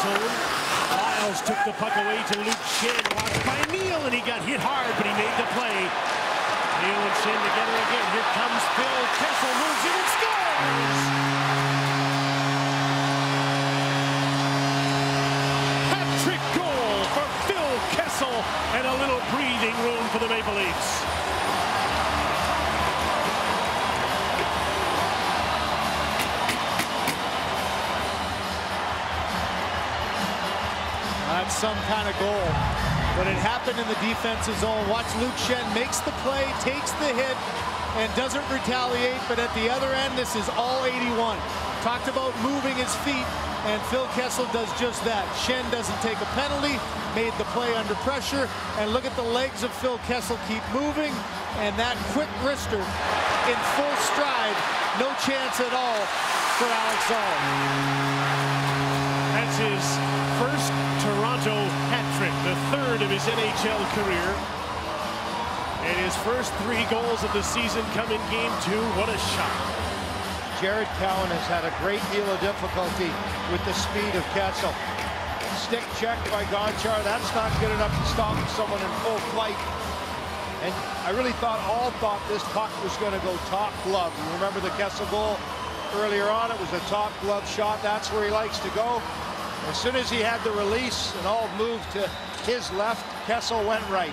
zone. Lyles took the puck away to Luke Shen. Watched by Neal, and he got hit hard, but he made the play. Neal and Shen together again. Here comes Phil Kessel, moves in and scores! Hat-trick goal for Phil Kessel, and a little breathing room for the Maple Leafs. That's some kind of goal, but it happened in the defensive zone. Watch Luke Shen makes the play, takes the hit, and doesn't retaliate, but at the other end, this is all 81. Talked about moving his feet, and Phil Kessel does just that. Shen doesn't take a penalty, made the play under pressure, and look at the legs of Phil Kessel keep moving, and that quick wrister in full stride, no chance at all for Alex Zahl. That's his first Toronto hat-trick, the third of his NHL career. And his first 3 goals of the season come in game 2. What a shot. Jared Cowan has had a great deal of difficulty with the speed of Kessel. Stick check by Gonchar. That's not good enough to stop someone in full flight. And I really thought this puck was going to go top glove. You remember the Kessel goal earlier on? It was a top glove shot. That's where he likes to go. As soon as he had the release and all moved to his left, Kessel went right.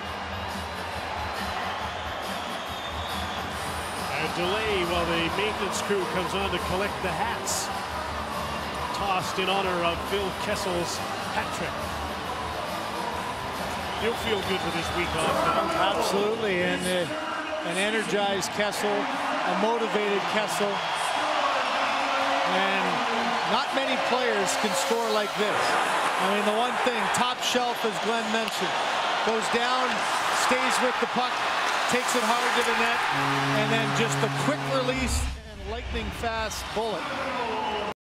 A delay while the maintenance crew comes on to collect the hats. Tossed in honor of Phil Kessel's hat trick. He'll feel good for this week off now. Absolutely, and an energized Kessel, a motivated Kessel, and not many players can score like this. I mean, the one thing, top shelf, as Glenn mentioned, goes down, stays with the puck, takes it hard to the net, and then just a quick release and lightning fast bullet.